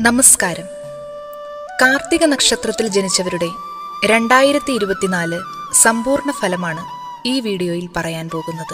നമസ്കാരം. കാർത്തിക നക്ഷത്രത്തിൽ ജനിച്ചവരുടെ 2024 സമ്പൂർണ്ണ ഫലമാണ് ഈ വീഡിയോയിൽ പറയാൻ പോകുന്നത്.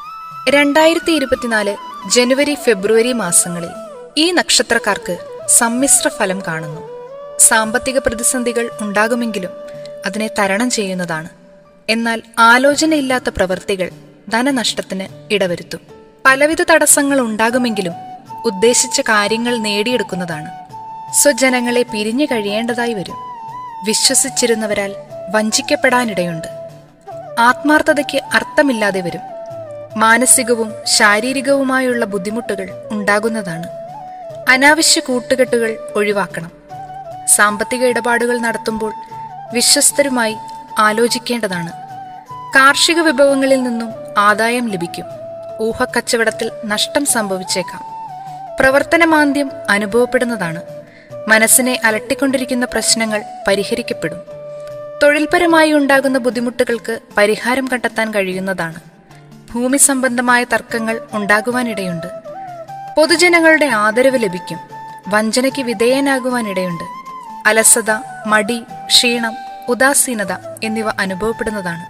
2024 ജനുവരി ഫെബ്രുവരി മാസങ്ങളിൽ ഈ നക്ഷത്രക്കാർക്ക് സമ്മിശ്ര ഫലം കാണുന്നു. സാമ്പത്തിക പ്രതിസന്ധികൾ ഉണ്ടാകുമെങ്കിലും അതിനെ തരണം ചെയ്യുന്നതാണ്. എന്നാൽ ആലോചനയില്ലാത്ത പ്രവൃത്തികൾ ധനനഷ്ടത്തിന് ഇടവരുത്തും. പലവിധ തടസ്സങ്ങൾ ഉണ്ടാകുമെങ്കിലും ഉദ്ദേശിച്ച കാര്യങ്ങൾ നേടിയെടുക്കുന്നതാണ്. സ്വജനങ്ങളെ പിരിഞ്ഞു കഴിയേണ്ടതായി വരും. വിശ്വസിച്ചിരുന്നവരാൽ വഞ്ചിക്കപ്പെടാനിടയുണ്ട്. ആത്മാർത്ഥതയ്ക്ക് അർത്ഥമില്ലാതെ വരും. മാനസികവും ശാരീരികവുമായുള്ള ബുദ്ധിമുട്ടുകൾ ഉണ്ടാകുന്നതാണ്. അനാവശ്യ കൂട്ടുകെട്ടുകൾ ഒഴിവാക്കണം. സാമ്പത്തിക ഇടപാടുകൾ നടത്തുമ്പോൾ വിശ്വസ്തരുമായി ആലോചിക്കേണ്ടതാണ്. കാർഷിക വിഭവങ്ങളിൽ നിന്നും ആദായം ലഭിക്കും. ഊഹക്കച്ചവടത്തിൽ നഷ്ടം സംഭവിച്ചേക്കാം. പ്രവർത്തനമാന്ദ്യം അനുഭവപ്പെടുന്നതാണ്. മനസ്സിനെ അലട്ടിക്കൊണ്ടിരിക്കുന്ന പ്രശ്നങ്ങൾ പരിഹരിക്കപ്പെടും. തൊഴിൽപരമായി ഉണ്ടാകുന്ന ബുദ്ധിമുട്ടുകൾക്ക് പരിഹാരം കണ്ടെത്താൻ കഴിയുന്നതാണ്. ഭൂമി സംബന്ധമായ തർക്കങ്ങൾ ഉണ്ടാകുവാനിടയുണ്ട്. പൊതുജനങ്ങളുടെ ആദരവ് ലഭിക്കും. വഞ്ചനയ്ക്ക് വിധേയനാകുവാനിടയുണ്ട്. അലസത, മടി, ക്ഷീണം, ഉദാസീനത എന്നിവ അനുഭവപ്പെടുന്നതാണ്.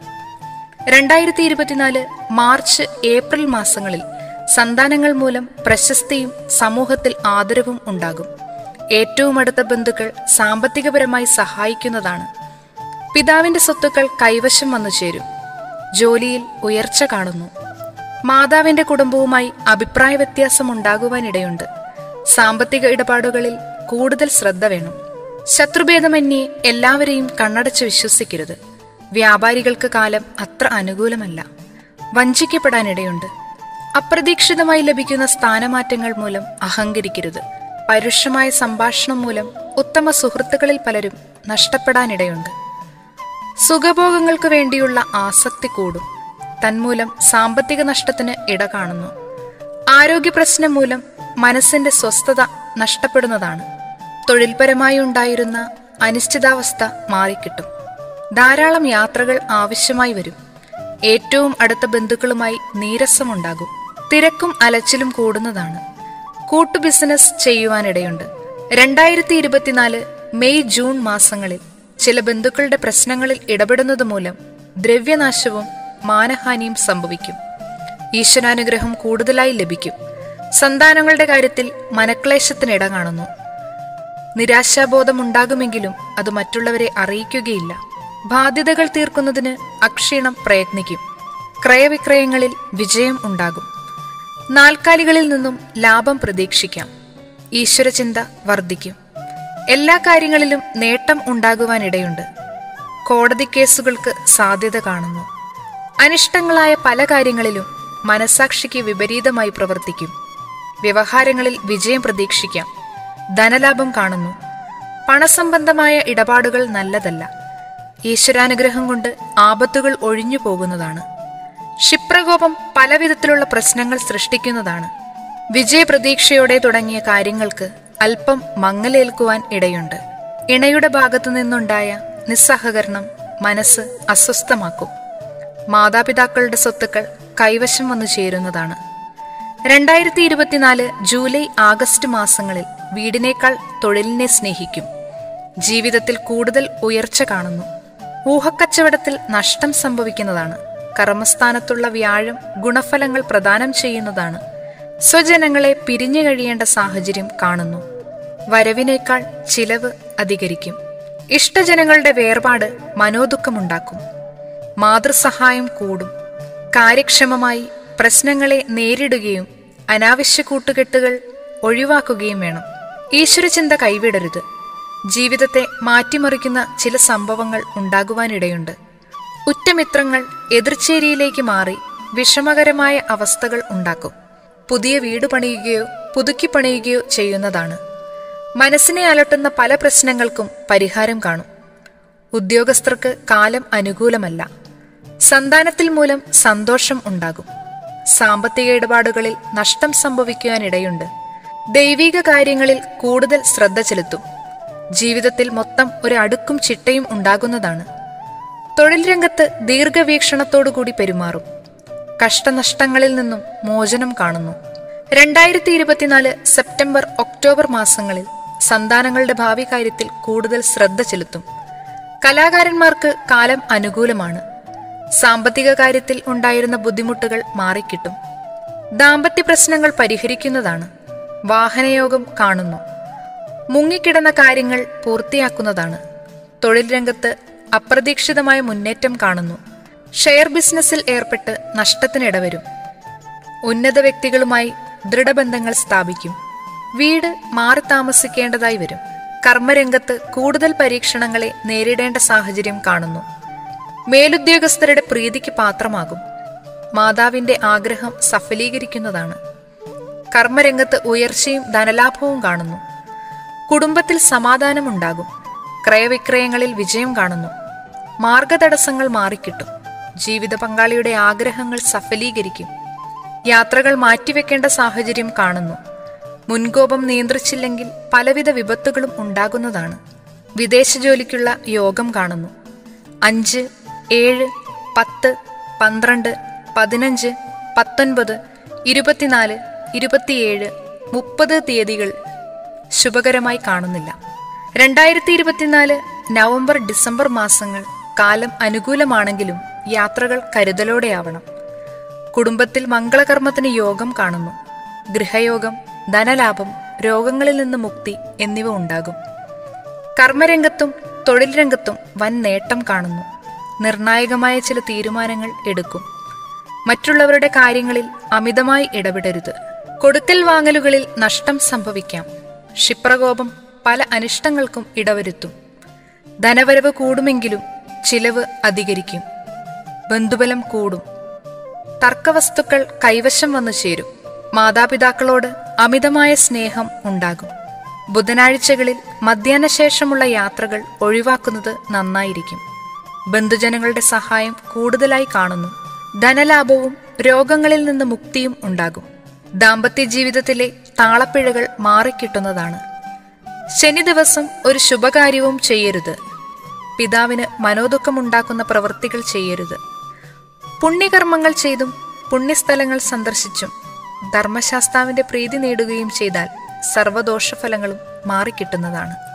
2024 മാർച്ച് ഏപ്രിൽ മാസങ്ങളിൽ സന്താനങ്ങൾ മൂലം പ്രശസ്തിയും സമൂഹത്തിൽ ആദരവും ഉണ്ടാകും. ഏറ്റവും അടുത്ത ബന്ധുക്കൾ സാമ്പത്തികപരമായി സഹായിക്കുന്നതാണ്. പിതാവിന്റെ സ്വത്തുക്കൾ കൈവശം വന്നു ചേരും. ജോലിയിൽ ഉയർച്ച കാണുന്നു. മാതാവിന്റെ കുടുംബവുമായി അഭിപ്രായ വ്യത്യാസം ഉണ്ടാകുവാനിടയുണ്ട്. സാമ്പത്തിക ഇടപാടുകളിൽ കൂടുതൽ ശ്രദ്ധ വേണം. ശത്രുഭേദമന്യേ എല്ലാവരെയും കണ്ണടച്ച് വിശ്വസിക്കരുത്. വ്യാപാരികൾക്ക് കാലം അത്ര അനുകൂലമല്ല. വഞ്ചിക്കപ്പെടാനിടയുണ്ട്. അപ്രതീക്ഷിതമായി ലഭിക്കുന്ന സ്ഥാനമാറ്റങ്ങൾ മൂലം അഹങ്കരിക്കരുത്. പരുഷമായ സംഭാഷണം മൂലം ഉത്തമ സുഹൃത്തുക്കളിൽ പലരും നഷ്ടപ്പെടാനിടയുണ്ട്. സുഖഭോഗങ്ങൾക്ക് വേണ്ടിയുള്ള ആസക്തി കൂടും. തന്മൂലം സാമ്പത്തിക നഷ്ടത്തിന് ഇട കാണുന്നു. ആരോഗ്യ പ്രശ്നം മൂലം മനസ്സിന്റെ സ്വസ്ഥത നഷ്ടപ്പെടുന്നതാണ്. തൊഴിൽപരമായി ഉണ്ടായിരുന്ന അനിശ്ചിതാവസ്ഥ മാറിക്കിട്ടും. ധാരാളം യാത്രകൾ ആവശ്യമായി വരും. ഏറ്റവും അടുത്ത ബന്ധുക്കളുമായി നീരസമുണ്ടാകും. തിരക്കും അലച്ചിലും കൂടുന്നതാണ്. കൂട്ടു ബിസിനസ് ചെയ്യുവാനിടയുണ്ട്. 2024 മെയ് ജൂൺ മാസങ്ങളിൽ ചില ബന്ധുക്കളുടെ പ്രശ്നങ്ങളിൽ ഇടപെടുന്നത് മൂലം ദ്രവ്യനാശവും മാനഹാനിയും സംഭവിക്കും. ഈശ്വരാനുഗ്രഹം കൂടുതലായി ലഭിക്കും. സന്താനങ്ങളുടെ കാര്യത്തിൽ മനക്ലേശത്തിനിട കാണുന്നു. നിരാശാബോധം ഉണ്ടാകുമെങ്കിലും അത് മറ്റുള്ളവരെ അറിയിക്കുകയില്ല. ബാധ്യതകൾ തീർക്കുന്നതിന് അക്ഷീണം പ്രയത്നിക്കും. ക്രയവിക്രയങ്ങളിൽ വിജയം ഉണ്ടാകും. നാൽക്കാലികളിൽ നിന്നും ലാഭം പ്രതീക്ഷിക്കാം. ഈശ്വരചിന്ത വർദ്ധിക്കും. എല്ലാ കാര്യങ്ങളിലും നേട്ടം ഉണ്ടാകുവാനിടയുണ്ട്. കോടതി കേസുകൾക്ക് സാധ്യത കാണുന്നു. അനിഷ്ടങ്ങളായ പല കാര്യങ്ങളിലും മനസാക്ഷിക്ക് വിപരീതമായി പ്രവർത്തിക്കും. വ്യവഹാരങ്ങളിൽ വിജയം പ്രതീക്ഷിക്കാം. ധനലാഭം കാണുന്നു. പണസംബന്ധമായ ഇടപാടുകൾ നല്ലതല്ല. ഈശ്വരാനുഗ്രഹം കൊണ്ട് ആപത്തുകൾ ഒഴിഞ്ഞു പോകുന്നതാണ്. ക്ഷിപ്രകോപം പലവിധത്തിലുള്ള പ്രശ്നങ്ങൾ സൃഷ്ടിക്കുന്നതാണ്. വിജയപ്രതീക്ഷയോടെ തുടങ്ങിയ കാര്യങ്ങൾക്ക് അല്പം മങ്ങലേൽക്കുവാൻ ഇടയുണ്ട്. ഇണയുടെ ഭാഗത്തു നിന്നുണ്ടായ നിസ്സഹകരണം മനസ്സ് അസ്വസ്ഥമാക്കും. മാതാപിതാക്കളുടെ സ്വത്തുക്കൾ കൈവശം വന്നു ചേരുന്നതാണ്. 2024 ജൂലൈ ആഗസ്റ്റ് മാസങ്ങളിൽ വീടിനേക്കാൾ തൊഴിലിനെ സ്നേഹിക്കും. ജീവിതത്തിൽ കൂടുതൽ ഉയർച്ച കാണുന്നു. ഊഹക്കച്ചവടത്തിൽ നഷ്ടം സംഭവിക്കുന്നതാണ്. കർമ്മസ്ഥാനത്തുള്ള വ്യാഴം ഗുണഫലങ്ങൾ പ്രദാനം ചെയ്യുന്നതാണ്. സ്വജനങ്ങളെ പിരിഞ്ഞു കഴിയേണ്ട സാഹചര്യം കാണുന്നു. വരവിനേക്കാൾ ചിലവ് അധികരിക്കും. ഇഷ്ടജനങ്ങളുടെ വേർപാട് മനോദുഃഖമുണ്ടാക്കും. മാതൃസഹായം കൂടും. കാര്യക്ഷമമായി പ്രശ്നങ്ങളെ നേരിടുകയും അനാവശ്യ കൂട്ടുകെട്ടുകൾ ഒഴിവാക്കുകയും വേണം. ഈശ്വരചിന്ത കൈവിടരുത്. ജീവിതത്തെ മാറ്റിമറിക്കുന്ന ചില സംഭവങ്ങൾ ഉണ്ടാകുവാനിടയുണ്ട്. ഉറ്റമിത്രങ്ങൾ എതിർച്ചേരിയിലേക്ക് മാറി വിഷമകരമായ അവസ്ഥകൾ ഉണ്ടാക്കും. പുതിയ വീട് പണിയുകയോ പുതുക്കി പണിയുകയോ ചെയ്യുന്നതാണ്. മനസ്സിനെ അലട്ടുന്ന പല പ്രശ്നങ്ങൾക്കും പരിഹാരം കാണും. ഉദ്യോഗസ്ഥർക്ക് കാലം അനുകൂലമല്ല. സന്താനത്തിൽ മൂലം സന്തോഷം ഉണ്ടാകും. സാമ്പത്തിക ഇടപാടുകളിൽ നഷ്ടം സംഭവിക്കുവാനിടയുണ്ട്. ദൈവിക കാര്യങ്ങളിൽ കൂടുതൽ ശ്രദ്ധ ചെലുത്തും. ജീവിതത്തിൽ മൊത്തം ഒരു അടുക്കും ചിട്ടയും ഉണ്ടാകുന്നതാണ്. തൊഴിൽ രംഗത്ത് ദീർഘവീക്ഷണത്തോടുകൂടി പെരുമാറും. കഷ്ടനഷ്ടങ്ങളിൽ നിന്നും മോചനം കാണുന്നു. 2024 സെപ്റ്റംബർ ഒക്ടോബർ മാസങ്ങളിൽ സന്താനങ്ങളുടെ ഭാവി കാര്യത്തിൽ കൂടുതൽ ശ്രദ്ധ ചെലുത്തും. കലാകാരന്മാർക്ക് കാലം അനുകൂലമാണ്. സാമ്പത്തിക കാര്യത്തിൽ ഉണ്ടായിരുന്ന ബുദ്ധിമുട്ടുകൾ മാറിക്കിട്ടും. ദാമ്പത്യ പ്രശ്നങ്ങൾ പരിഹരിക്കുന്നതാണ്. വാഹനയോഗം കാണുന്നു. മുങ്ങിക്കിടന്ന കാര്യങ്ങൾ പൂർത്തിയാക്കുന്നതാണ്. തൊഴിൽ രംഗത്ത് അപ്രതീക്ഷിതമായ മുന്നേറ്റം കാണുന്നു. ഷെയർ ബിസിനസ്സിൽ ഏർപ്പെട്ട് നഷ്ടത്തിനിടവരും. ഉന്നത വ്യക്തികളുമായി ദൃഢബന്ധങ്ങൾ സ്ഥാപിക്കും. വീട് മാറി താമസിക്കേണ്ടതായി വരും. കർമ്മരംഗത്ത് കൂടുതൽ പരീക്ഷണങ്ങളെ നേരിടേണ്ട സാഹചര്യം കാണുന്നു. മേലുദ്യോഗസ്ഥരുടെ പ്രീതിക്ക് പാത്രമാകും. മാതാവിന്റെ ആഗ്രഹം സഫലീകരിക്കുന്നതാണ്. കർമ്മരംഗത്ത് ഉയർച്ചയും ധനലാഭവും കാണുന്നു. കുടുംബത്തിൽ സമാധാനമുണ്ടാകും. ക്രയവിക്രയങ്ങളിൽ വിജയം കാണുന്നു. മാർഗതടസ്സങ്ങൾ മാറിക്കിട്ടും. ജീവിത പങ്കാളിയുടെ ആഗ്രഹങ്ങൾ സഫലീകരിക്കും. യാത്രകൾ മാറ്റിവെക്കേണ്ട സാഹചര്യം കാണുന്നു. മുൻകോപം നിയന്ത്രിച്ചില്ലെങ്കിൽ പലവിധ വിപത്തുകളും ഉണ്ടാകുന്നതാണ്. വിദേശ ജോലിക്കുള്ള യോഗം കാണുന്നു. 5, 7, 10, 12, 15, 19, 24, 27, 30 തീയതികൾ ശുഭകരമായി കാണുന്നില്ല. 2024 നവംബർ ഡിസംബർ മാസങ്ങൾ കാലം അനുകൂലമാണെങ്കിലും യാത്രകൾ കരുതലോടെയാവണം. കുടുംബത്തിൽ മംഗളകർമ്മത്തിന് യോഗം കാണുന്നു. ഗൃഹയോഗം, ധനലാഭം, രോഗങ്ങളിൽ നിന്ന് മുക്തി എന്നിവ ഉണ്ടാകും. കർമ്മരംഗത്തും തൊഴിൽ രംഗത്തും വൻ നേട്ടം കാണുന്നു. നിർണായകമായ ചില തീരുമാനങ്ങൾ എടുക്കും. മറ്റുള്ളവരുടെ കാര്യങ്ങളിൽ അമിതമായി ഇടപെടരുത്. കൊടുക്കൽ വാങ്ങലുകളിൽ നഷ്ടം സംഭവിക്കാം. ക്ഷിപ്രകോപം പല അനിഷ്ടങ്ങൾക്കും ഇടവരുത്തും. ധനവരവ് കൂടുമെങ്കിലും ചിലവ് അധികരിക്കും. ബന്ധുബലം കൂടും. തർക്കവസ്തുക്കൾ കൈവശം വന്നു ചേരും. മാതാപിതാക്കളോട് അമിതമായ സ്നേഹം ഉണ്ടാകും. ബുധനാഴ്ചകളിൽ മധ്യാഹ്നശേഷമുള്ള യാത്രകൾ ഒഴിവാക്കുന്നത് നന്നായിരിക്കും. ബന്ധുജനങ്ങളുടെ സഹായം കൂടുതലായി കാണുന്നു. ധനലാഭവും രോഗങ്ങളിൽ നിന്ന് മുക്തിയും ഉണ്ടാകും. ദാമ്പത്യ ജീവിതത്തിലെ താളപ്പിഴകൾ മാറിക്കിട്ടുന്നതാണ്. ശനി ദിവസം ഒരു ശുഭകാര്യവും ചെയ്യരുത്. പിതാവിന് മനോദുഃഖമുണ്ടാക്കുന്ന പ്രവൃത്തികൾ ചെയ്യരുത്. പുണ്യകർമ്മങ്ങൾ ചെയ്തും പുണ്യസ്ഥലങ്ങൾ സന്ദർശിച്ചും ധർമ്മശാസ്താവിന്റെ പ്രീതി നേടുകയും ചെയ്താൽ സർവ്വദോഷഫലങ്ങളും മാറിക്കിട്ടുന്നതാണ്.